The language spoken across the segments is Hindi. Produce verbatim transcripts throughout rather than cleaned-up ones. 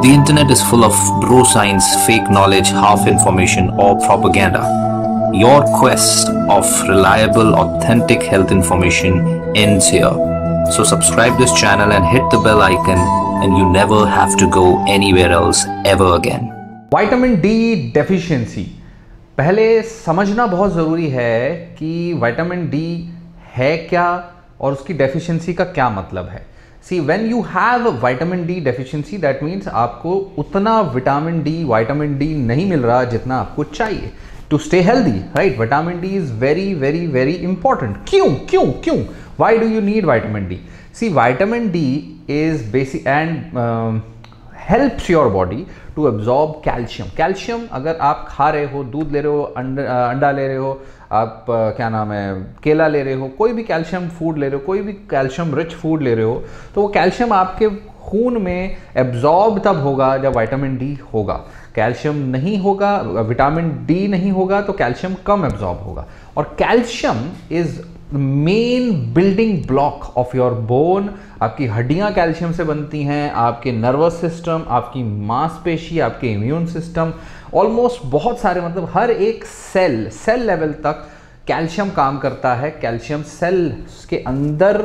The internet is full of bro science, fake knowledge, half information, or propaganda. Your quest of reliable, authentic health information ends here. So subscribe this channel and hit the bell icon, and you never have to go anywhere else ever again. Vitamin D deficiency, पहले समझना बहुत ज़रूरी है कि विटामिन डी है क्या और उसकी डेफिशिएंसी का क्या मतलब है. See when you have vitamin D deficiency that means आपको उतना विटामिन डी विटामिन डी नहीं मिल रहा जितना आपको चाहिए to stay healthy, right. Vitamin D is very very very important. क्यों क्यों क्यों why do you need vitamin D? See vitamin D is basic and helps your body to absorb calcium. Calcium अगर आप खा रहे हो, दूध ले रहे हो, अंडा ले रहे हो, आप क्या नाम है केला ले रहे हो, कोई भी कैल्शियम फूड ले रहे हो, कोई भी कैल्शियम रिच फूड ले रहे हो, तो वो कैल्शियम आपके खून में एब्जॉर्ब तब होगा जब विटामिन डी होगा. कैल्शियम नहीं होगा, विटामिन डी नहीं होगा तो कैल्शियम कम एब्जॉर्ब होगा. और calcium is main building block of your bone. आपकी हड्डियां कैल्शियम से बनती हैं, आपके नर्वस सिस्टम, आपकी मांसपेशी, आपके इम्यून सिस्टम, ऑलमोस्ट बहुत सारे, मतलब हर एक सेल सेल लेवल तक कैल्शियम काम करता है. कैल्शियम सेल के अंदर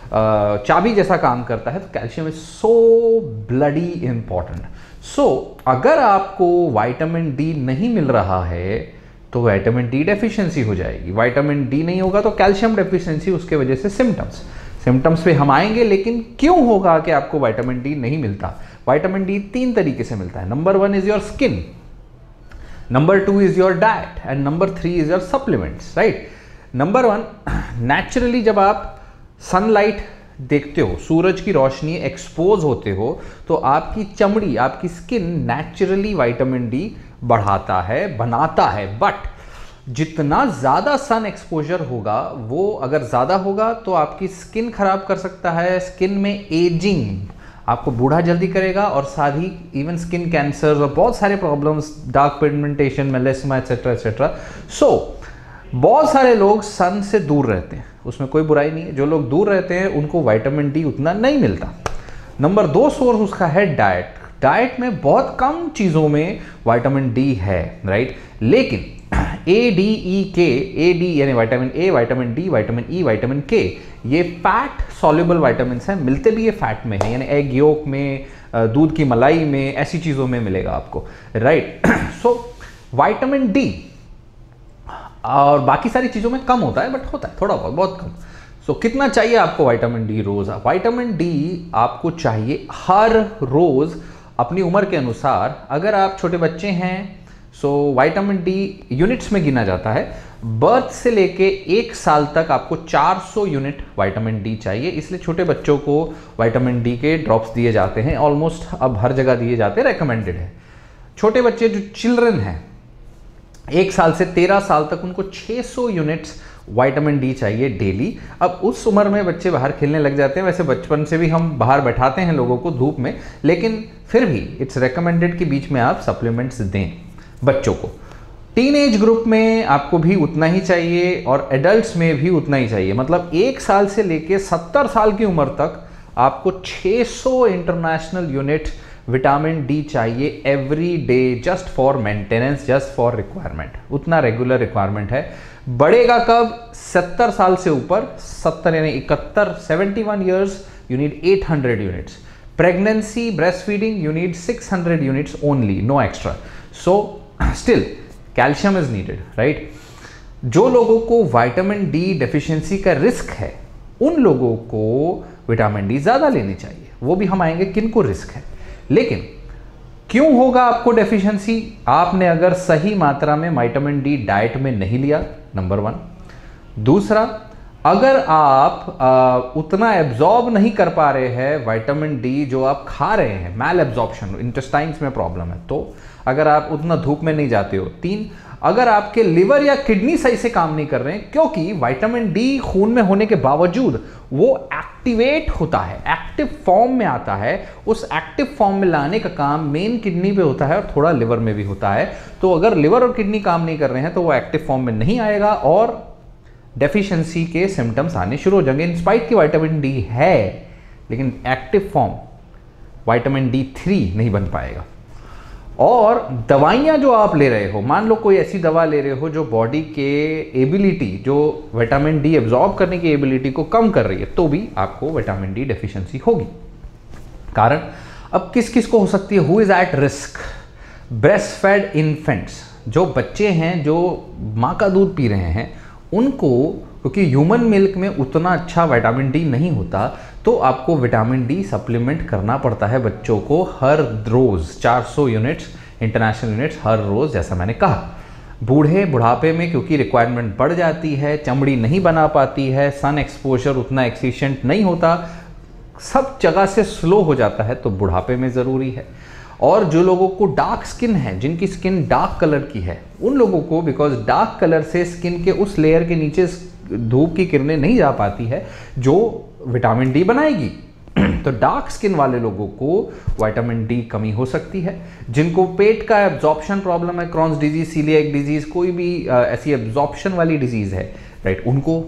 चाबी जैसा काम करता है. तो calcium is so bloody important. So अगर आपको विटामिन डी नहीं मिल रहा है तो विटामिन डी डेफिशिएंसी हो जाएगी. विटामिन डी नहीं होगा तो कैल्शियम डेफिशिएंसी, उसके वजह से सिम्टम्स सिम्टम्स पे हम आएंगे. लेकिन क्यों होगा कि आपको विटामिन डी नहीं मिलता? विटामिन डी तीन तरीके से मिलता है. Number one is your skin, number two is your diet and number three is your supplements, right. Number one, naturally जब आप सनलाइट देखते हो, सूरज की रोशनी एक्सपोज होते हो, तो आपकी चमड़ी, आपकी स्किन नेचुरली विटामिन डी बढ़ाता है, बनाता है. बट जितना ज़्यादा सन एक्सपोजर होगा, वो अगर ज़्यादा होगा तो आपकी स्किन खराब कर सकता है. स्किन में एजिंग, आपको बूढ़ा जल्दी करेगा, और साथ ही इवन स्किन कैंसर और बहुत सारे problems, dark pigmentation, melasma etcetera etcetera. So बहुत सारे लोग सन से दूर रहते हैं, उसमें कोई बुराई नहीं है. जो लोग दूर रहते हैं उनको विटामिन डी उतना नहीं मिलता. नंबर दो सोर्स उसका है डाइट. डाइट में बहुत कम चीज़ों में विटामिन डी है, राइट. लेकिन ए D E K, A D यानी vitamin A, vitamin D, vitamin E, vitamin K, ये फैट सॉल्युबल विटामिन्स हैं. मिलते भी ये फैट में है, यानी एग योक में, दूध की मलाई में, ऐसी चीज़ों में मिलेगा आपको, राइट. सो विटामिन डी और बाकी सारी चीज़ों में कम होता है, बट होता है थोड़ा बहुत, बहुत कम. सो so, कितना चाहिए आपको विटामिन डी रोज? विटामिन डी आपको चाहिए हर रोज अपनी उम्र के अनुसार. अगर आप छोटे बच्चे हैं सो विटामिन डी यूनिट्स में गिना जाता है. बर्थ से लेके एक साल तक आपको चार सौ यूनिट विटामिन डी चाहिए. इसलिए छोटे बच्चों को विटामिन डी के ड्रॉप्स दिए जाते हैं. ऑलमोस्ट अब हर जगह दिए जाते हैं, रेकमेंडेड है. छोटे बच्चे जो चिल्ड्रन हैं, एक साल से तेरह साल तक, उनको छह सौ यूनिट्स विटामिन डी चाहिए डेली. अब उस उम्र में बच्चे बाहर खेलने लग जाते हैं. वैसे बचपन से भी हम बाहर बैठाते हैं लोगों को धूप में, लेकिन फिर भी इट्स रेकमेंडेड कि बीच में आप सप्लीमेंट्स दें बच्चों को. टीनेज ग्रुप में आपको भी उतना ही चाहिए और एडल्ट्स में भी उतना ही चाहिए. मतलब एक साल से लेके सत्तर साल की उम्र तक आपको छह सौ इंटरनेशनल यूनिट विटामिन डी चाहिए every day, just for maintenance, just for requirement. उतना रेगुलर रिक्वायरमेंट है. बढ़ेगा कब? सत्तर साल से ऊपर, सत्तर यानी इकहत्तर, seventy one years, you need eight hundred units. Pregnancy, breast feeding, you need six hundred units only, no extra. So still calcium is needed, right. जो लोगों को विटामिन डी डेफिशिएंसी का रिस्क है, उन लोगों को विटामिन डी ज़्यादा लेनी चाहिए. वो भी हम आएंगे किनको रिस्क है. लेकिन क्यों होगा आपको डेफिशिएंसी? आपने अगर सही मात्रा में विटामिन डी डाइट में नहीं लिया, नंबर वन. दूसरा, अगर आप आ, उतना एब्जॉर्ब नहीं कर पा रहे हैं विटामिन डी जो आप खा रहे हैं, मैल एब्जॉर्प्शन, इंटेस्टाइन्स में प्रॉब्लम है, तो अगर आप उतना धूप में नहीं जाते हो. तीन, अगर आपके लिवर या किडनी सही से काम नहीं कर रहे हैं, क्योंकि विटामिन डी खून में होने के बावजूद वो एक्टिवेट होता है, एक्टिव फॉर्म में आता है. उस एक्टिव फॉर्म में लाने का काम मेन किडनी पे होता है और थोड़ा लिवर में भी होता है. तो अगर लिवर और किडनी काम नहीं कर रहे हैं तो वो एक्टिव फॉर्म में नहीं आएगा और डेफिशिएंसी के सिम्टम्स आने शुरू हो जाएंगे. इन स्पाइट की विटामिन डी है, लेकिन active form vitamin D three नहीं बन पाएगा। और दवाइयाँ जो आप ले रहे हो, मान लो कोई ऐसी दवा ले रहे हो जो बॉडी के एबिलिटी, जो विटामिन डी एब्जॉर्ब करने की एबिलिटी को कम कर रही है, तो भी आपको विटामिन डी डेफिशिएंसी होगी। कारण अब किस किस को हो सकती है? Who is at risk? Breast fed infants, जो बच्चे हैं जो माँ का दूध पी रहे हैं, उनको, क्योंकि ह्यूमन मिल्क में उतना अच्छा विटामिन डी नहीं होता, तो आपको विटामिन डी सप्लीमेंट करना पड़ता है बच्चों को हर रोज़, चार सौ यूनिट्स, इंटरनेशनल यूनिट्स हर रोज़, जैसा मैंने कहा। बूढ़े बुढ़ापे में क्योंकि रिक्वायरमेंट बढ़ जाती है, चमड़ी नहीं बना पाती है, सन एक्सपोजर उतना एफिशिएंट नहीं होता, सब जगह से स्लो हो जाता है, तो बुढ़ापे में ज़रूरी है। और जो लोगों को डार्क स्किन है, जिनकी स्किन डार्क कलर की है, उन लोगों को, बिकॉज डार्क कलर से स्किन के उस लेयर के नीचे धूप की किरणें नहीं जा पाती है जो विटामिन डी बनाएगी, तो डार्क स्किन वाले लोगों को विटामिन डी कमी हो सकती है। जिनको पेट का एब्जॉर्प्शन प्रॉब्लम है, क्रॉन्स डिजीज, सीलिएक डिजीज, कोई भी ऐसी एब्जॉर्प्शन वाली डिजीज है, राइट, उनको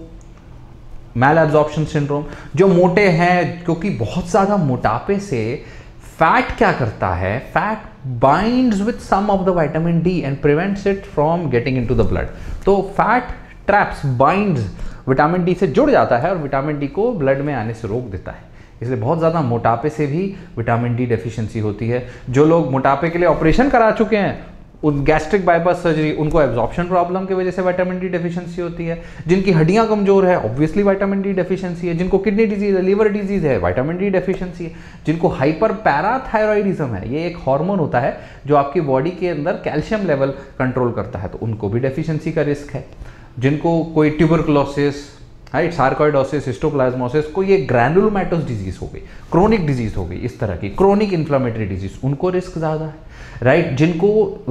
मैल एब्जॉर्प्शन सिंड्रोम। जो मोटे हैं, क्योंकि बहुत ज़्यादा मोटापे से फैट क्या करता है, fat binds with some of the vitamin D and prevents it from getting into the blood. तो fat traps, binds, vitamin D से जुड़ जाता है और विटामिन डी को ब्लड में आने से रोक देता है। इसलिए बहुत ज़्यादा मोटापे से भी विटामिन डी डेफिशिएंसी होती है। जो लोग मोटापे के लिए ऑपरेशन करा चुके हैं, उन गैस्ट्रिक बाईपास सर्जरी, उनको एब्जॉर्प्शन प्रॉब्लम की वजह से विटामिन डी डेफिशिएंसी होती है। जिनकी हड्डियां कमजोर है, ऑब्वियसली विटामिन डी डेफिशिएंसी है। जिनको किडनी डिजीज है, लीवर डिजीज है, विटामिन डी डेफिशिएंसी है। जिनको हाइपर पैराथायरॉइडिज्म है, ये एक हार्मोन होता है जो आपकी बॉडी के अंदर कैल्शियम लेवल कंट्रोल करता है, तो उनको भी डेफिशिएंसी का रिस्क है। जिनको कोई ट्यूबरकुलोसिस, राइट, सार्कोइडोसिस, हिस्टोप्लाज्मोसिस, कोई ये ग्रैनुलोमैटोस डिजीज हो गई, क्रोनिक डिजीज हो गई, इस तरह की क्रोनिक इन्फ्लामेटरी डिजीज, उनको रिस्क ज़्यादा है, राइट। जिनको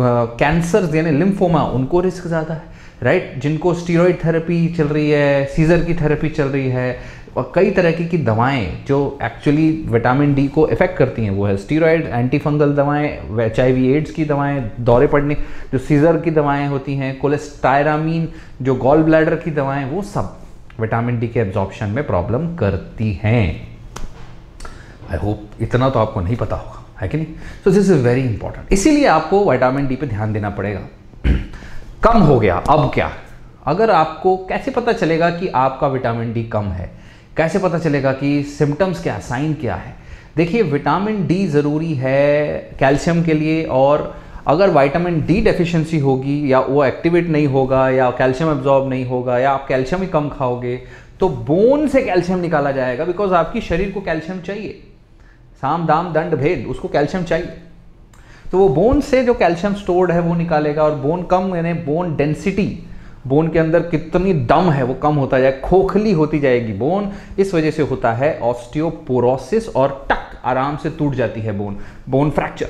कैंसर यानी लिम्फोमा, उनको रिस्क ज़्यादा है, राइट। जिनको स्टीरॉयड थेरेपी चल रही है, सीजर की थेरेपी चल रही है, और कई तरह की, की दवाएं जो एक्चुअली विटामिन डी को इफेक्ट करती हैं, वो है स्टीरॉयड, एंटीफंगल दवाएं, एच आई वी एड्स की दवाएं, दौरे पड़ने, जो सीजर की दवाएं होती हैं, कोलेस्टायरामीन, जो गॉल ब्लैडर की दवाएं, वो सब विटामिन डी के एब्जॉर्प्शन में प्रॉब्लम करती हैं। आई होप इतना तो आपको नहीं पता होगा, है कि नहीं? So this is very important. इसीलिए आपको विटामिन डी पे ध्यान देना पड़ेगा। कम हो गया, अब क्या? अगर आपको, कैसे पता चलेगा कि आपका विटामिन डी कम है? कैसे पता चलेगा कि सिम्टम्स क्या, साइन क्या है? देखिए, विटामिन डी ज़रूरी है कैल्शियम के लिए, और अगर विटामिन डी डेफिशिएंसी होगी, या वो एक्टिवेट नहीं होगा, या कैल्शियम एब्जॉर्ब नहीं होगा, या आप कैल्शियम ही कम खाओगे, तो बोन से कैल्शियम निकाला जाएगा, बिकॉज आपकी शरीर को कैल्शियम चाहिए। साम दाम दंड भेद, उसको कैल्शियम चाहिए, तो वो बोन से जो कैल्शियम स्टोर्ड है वो निकालेगा। और बोन कम, यानी बोन डेंसिटी, बोन के अंदर कितनी दम है वो कम होता जाए, खोखली होती जाएगी बोन। इस वजह से होता है ऑस्टियोपोरोसिस, और टक आराम से टूट जाती है bone, bone fracture.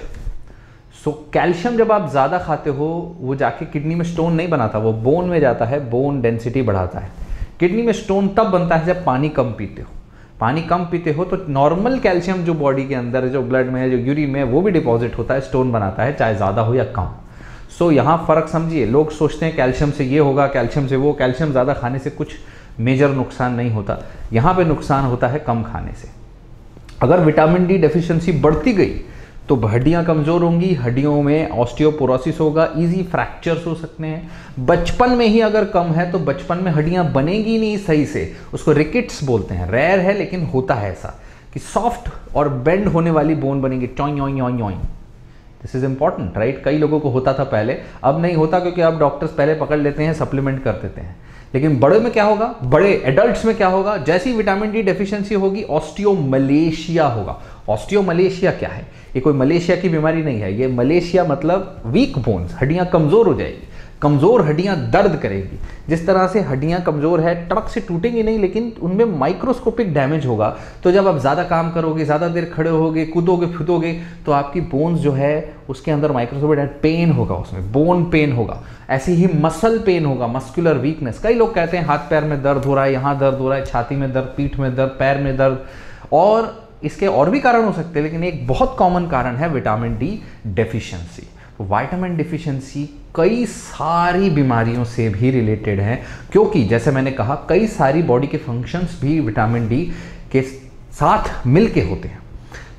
So calcium जब आप ज़्यादा खाते हो, वो जाके किडनी में स्टोन नहीं बनाता, वो बोन में जाता है, बोन डेंसिटी बढ़ाता है। किडनी में स्टोन तब बनता है जब पानी कम पीते हो। पानी कम पीते हो तो नॉर्मल कैल्शियम जो बॉडी के अंदर है, जो ब्लड में है, जो यूरिन में है, वो भी डिपॉजिट होता है, स्टोन बनाता है, चाहे ज़्यादा हो या कम। सो so, यहाँ फ़र्क समझिए। लोग सोचते हैं कैल्शियम से ये होगा, कैल्शियम से वो। कैल्शियम ज़्यादा खाने से कुछ मेजर नुकसान नहीं होता, यहाँ पे नुकसान होता है कम खाने से। अगर विटामिन डी डेफिशिएंसी बढ़ती गई तो हड्डियाँ कमज़ोर होंगी, हड्डियों में ऑस्टियोपोरोसिस होगा, इजी फ्रैक्चर्स हो सकते हैं। बचपन में ही अगर कम है तो बचपन में हड्डियाँ बनेगी नहीं सही से, उसको रिकेट्स बोलते हैं। रेयर है लेकिन होता है ऐसा कि सॉफ्ट और बेंड होने वाली बोन बनेगी, टॉइं योइं योइं योइं। This is important, right. कई लोगों को होता था पहले, अब नहीं होता, क्योंकि अब डॉक्टर्स पहले पकड़ लेते हैं, सप्लीमेंट कर देते हैं। लेकिन बड़े में क्या होगा, बड़े एडल्ट्स में क्या होगा? जैसी विटामिन डी डेफिशिएंसी होगी, ऑस्टियोमलेशिया होगा। ऑस्टियोमलेशिया क्या है? ये कोई मलेशिया की बीमारी नहीं है, ये मलेशिया मतलब वीक बोन्स, हड्डियां कमजोर हो जाएगी। कमजोर हड्डियां दर्द करेगी। जिस तरह से हड्डियां कमजोर है, टड़क से टूटेंगी नहीं, लेकिन उनमें माइक्रोस्कोपिक डैमेज होगा। तो जब आप ज़्यादा काम करोगे, ज़्यादा देर खड़े होगे, कूदोगे फूदोगे, तो आपकी बोन्स जो है उसके अंदर माइक्रोस्कोपिक पेन होगा, उसमें बोन पेन होगा। ऐसी ही मसल पेन होगा, मस्कुलर वीकनेस। कई लोग कहते हैं हाथ पैर में दर्द हो रहा है, यहाँ दर्द हो रहा है, छाती में दर्द, पीठ में दर्द, पैर में दर्द, और इसके और भी कारण हो सकते हैं, लेकिन एक बहुत कॉमन कारण है vitamin D deficiency. Vitamin deficiency कई सारी बीमारियों से भी रिलेटेड है, क्योंकि जैसे मैंने कहा कई सारी बॉडी के फंक्शंस भी विटामिन डी के साथ मिलके होते हैं।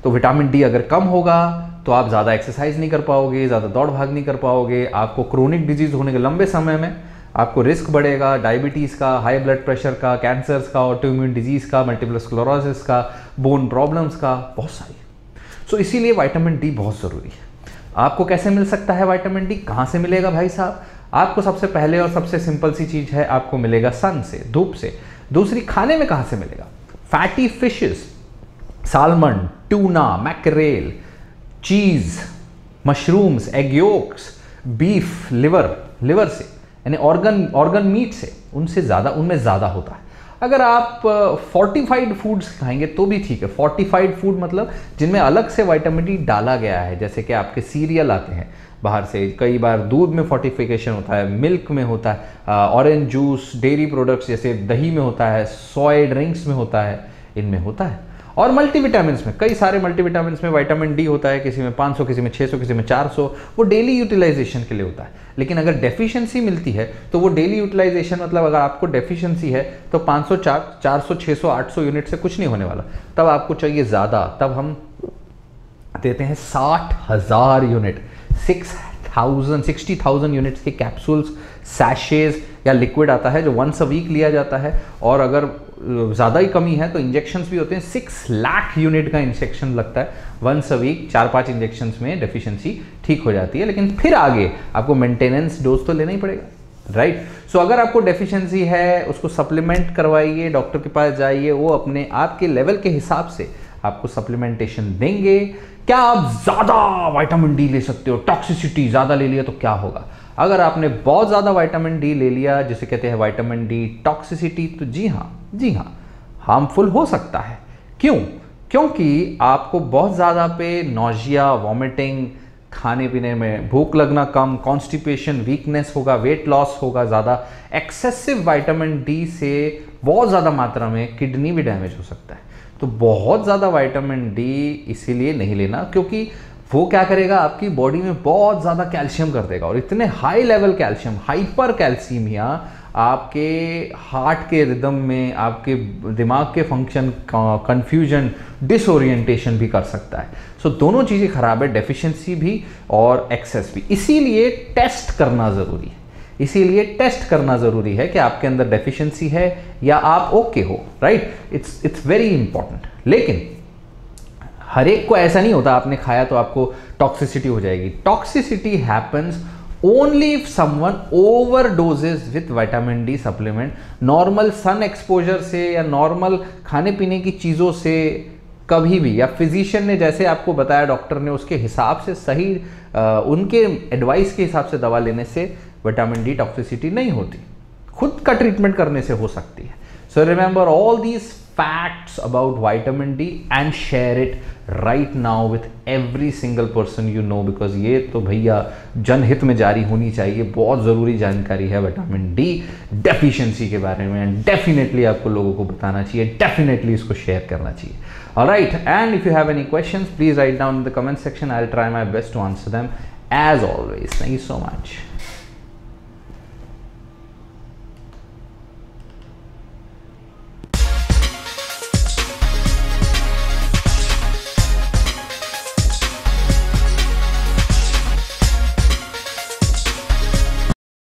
तो विटामिन डी अगर कम होगा तो आप ज़्यादा एक्सरसाइज नहीं कर पाओगे, ज़्यादा दौड़ भाग नहीं कर पाओगे, आपको क्रोनिक डिजीज़ होने के लंबे समय में आपको रिस्क बढ़ेगा, डायबिटीज़ का, हाई ब्लड प्रेशर का, कैंसर्स का, ऑटोइम्यून डिजीज़ का, मल्टीपल स्क्लेरोसिस का, बोन प्रॉब्लम्स का, बहुत सारी। सो so, इसीलिए विटामिन डी बहुत ज़रूरी है। आपको कैसे मिल सकता है विटामिन डी, कहाँ से मिलेगा भाई साहब? आपको सबसे पहले और सबसे सिंपल सी चीज़ है, आपको मिलेगा सन से, धूप से। दूसरी, खाने में कहाँ से मिलेगा? Fatty fishes, salmon, tuna, mackerel, cheese, mushrooms, egg yolks, beef, liver, liver से यानी ऑर्गन ऑर्गन मीट से, उनसे ज़्यादा, उनमें ज़्यादा होता है। अगर आप फोर्टिफाइड फूड्स खाएंगे तो भी ठीक है। फोर्टिफाइड फूड मतलब जिनमें अलग से विटामिन डी डाला गया है, जैसे कि आपके सीरियल आते हैं बाहर से, कई बार दूध में फोर्टिफिकेशन होता है, मिल्क में होता है, ऑरेंज जूस, डेयरी प्रोडक्ट्स जैसे दही में होता है, सोया ड्रिंक्स में होता है, इनमें होता है। और मल्टीविटामिन में, कई सारे मल्टीविटामिन में विटामिन डी होता है, किसी में पाँच सौ, किसी में छह सौ, किसी में चार सौ, वो डेली यूटिलाइजेशन के लिए होता है। लेकिन अगर डेफिशिएंसी मिलती है तो वो डेली यूटिलाइजेशन मतलब अगर आपको डेफिशिएंसी है तो पाँच सौ, चार सौ, छह सौ, आठ सौ यूनिट से कुछ नहीं होने वाला, तब आपको चाहिए ज़्यादा, तब हम देते हैं साठ हज़ार unit, six thousand sixty thousand units के कैप्सूल्स, सैशेज या लिक्विड आता है जो वंस अ वीक लिया जाता है। और अगर ज़्यादा ही कमी है तो इंजेक्शंस भी होते हैं, सिक्स लाख यूनिट का इंजेक्शन लगता है वंस अ वीक। चार पांच इंजेक्शंस में डेफिशिएंसी ठीक हो जाती है, लेकिन फिर आगे आपको मेंटेनेंस डोज तो लेना ही पड़ेगा, राइट। सो अगर आपको डेफिशिएंसी है, उसको सप्लीमेंट करवाइए, डॉक्टर के पास जाइए, वो अपने आपके लेवल के हिसाब से आपको सप्लीमेंटेशन देंगे। क्या आप ज़्यादा विटामिन डी ले सकते हो? टॉक्सिसिटी ज़्यादा ले लिया तो क्या होगा? अगर आपने बहुत ज़्यादा विटामिन डी ले लिया, जिसे कहते हैं विटामिन डी टॉक्सिसिटी, तो जी हाँ जी हाँ हार्मफुल हो सकता है। क्यों? क्योंकि आपको बहुत ज़्यादा पे नोजिया, वॉमिटिंग, खाने पीने में भूख लगना कम, कॉन्स्टिपेशन, वीकनेस होगा, वेट लॉस होगा ज़्यादा। एक्सेसिव विटामिन डी से बहुत ज़्यादा मात्रा में किडनी भी डैमेज हो सकता है। तो बहुत ज़्यादा विटामिन डी इसीलिए नहीं लेना, क्योंकि वो क्या करेगा, आपकी बॉडी में बहुत ज़्यादा कैल्शियम कर देगा, और इतने high level calcium, hypercalcaemia आपके हार्ट के रिदम में, आपके दिमाग के फंक्शन, कंफ्यूजन, डिसओरिएंटेशन भी कर सकता है। सो so, दोनों चीज़ें खराब है, डेफिशिएंसी भी और एक्सेस भी। इसीलिए टेस्ट करना ज़रूरी है, इसीलिए टेस्ट करना ज़रूरी है कि आपके अंदर डेफिशिएंसी है या आप ओके हो, right. It's it's very important. लेकिन हर एक को ऐसा नहीं होता, आपने खाया तो आपको टॉक्सिसिटी हो जाएगी। Toxicity happens only if someone overdoses with vitamin D supplement. Normal sun exposure से या नॉर्मल खाने पीने की चीज़ों से कभी भी, या फिजिशियन ने जैसे आपको बताया, डॉक्टर ने उसके हिसाब से सही आ, उनके एडवाइस के हिसाब से दवा लेने से विटामिन डी टॉक्सिसिटी नहीं होती, खुद का ट्रीटमेंट करने से हो सकती है। So remember all these facts about vitamin D and share it right now with every single person you know, because ये तो भैया जनहित में जारी होनी चाहिए। बहुत ज़रूरी जानकारी है विटामिन डी डेफिशिएंसी के बारे में, डेफिनेटली आपको लोगों को बताना चाहिए, डेफिनेटली इसको शेयर करना चाहिए। Alright, and if you have any questions please write down in the comment section, I will try my best to answer them as always. Thank you so much.